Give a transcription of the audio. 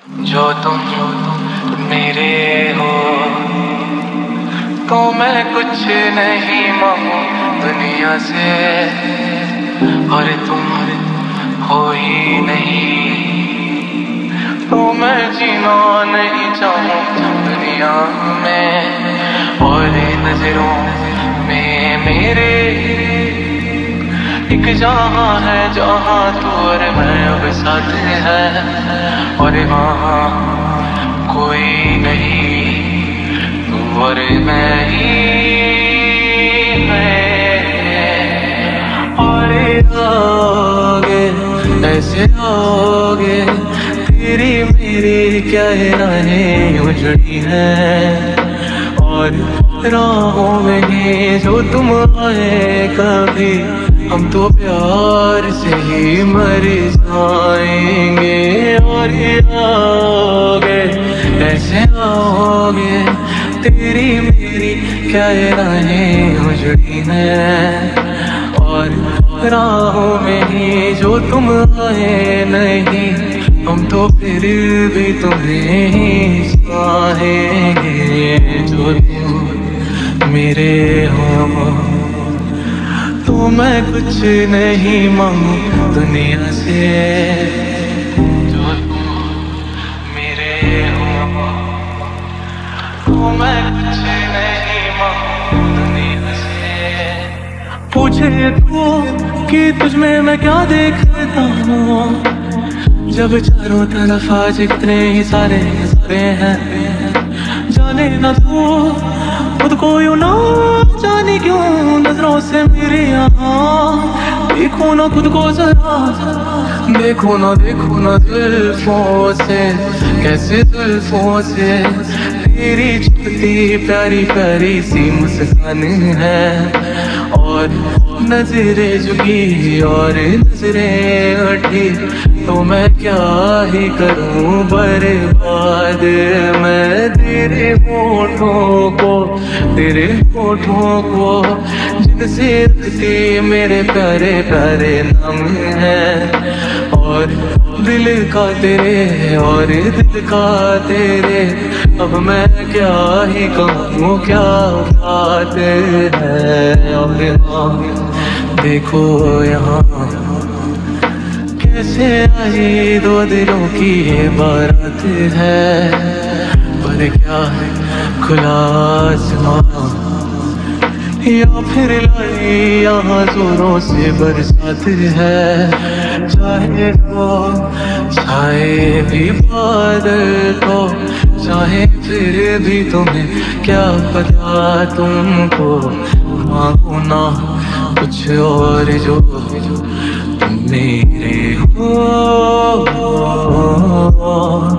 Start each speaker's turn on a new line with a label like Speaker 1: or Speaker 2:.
Speaker 1: जो तुम मेरे हो तो मैं कुछ नहीं मांगू दुनिया से, और तुम हो ही नहीं तो मैं जीना नहीं चाहूँ दुनिया में। और नजरों में मेरे एक जहाँ है जहाँ तू और मैं अब साथ है, और वहाँ कोई नहीं तू और मैं ही है। और आगे ऐसे आगे तेरी मेरी क्या राहें उजड़ी हैं, और राहों में ही जो तुम आए कभी हम तो प्यार से ही मर जाएंगे। और आगे ऐसे आओगे तेरी मेरी क्या राहें उजड़ी हैं, और राहों में ही जो तुम आए नहीं हम तो फिर भी तुम्हें ही चाहेंगे। जो तुम मेरे हो तो मैं कुछ नहीं मांगू दुनिया से, जो तुम मेरे हो तो मैं कुछ नहीं मांगू दुनिया से। पूछे तो कि तुझ में मैं क्या देखता हूँ, जब चारों तरफ आज कितने ही सारे हैं। जाने ना तू खुद को यूं ना जाने क्यों नजरों से मेरे यहाँ, देखो ना खुद को जरा, देखो ना जुल्फों से कैसे जुल्फों से तेरी छुपती प्यारी प्यारी सी मुस्कान है। और नजरें झुकी और नजरें उठी तो मैं क्या ही करूं बर्बाद मैं तेरे होठों को जिनसे रखती मेरे प्यारे प्यारे नाम है। और दिल का तेरे और दिल का तेरे अब मैं क्या ही कहूँ क्या बात है। और देखो यहाँ कैसे आई दो दिलों की ये बारात है, पर क्या है खुला आसमां या फिर लड़ी यहाँ जोरों से बरसात है। चाहे तो छाए भी बादल तो चाहे फिर भी तुम्हें क्या पता, तुमको मांगू ना कुछ और जो तुम मेरे हो।